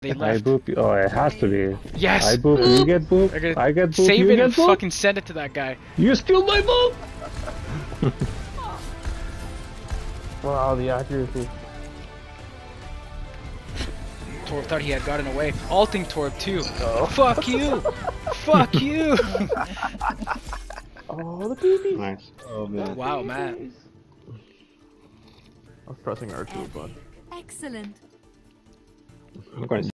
They I left. boop you. Oh, it has to be. Yes! I boop, you get boop. I get boop, Save you it get and boop. fucking send it to that guy. You steal my boop! Wow, the accuracy. Torb thought he had gotten away. Alting Torb too. Oh. Fuck you! Fuck you! Oh, the baby! Nice. Oh man. Wow, Matt. I was pressing R2, but. Excellent. I'm going to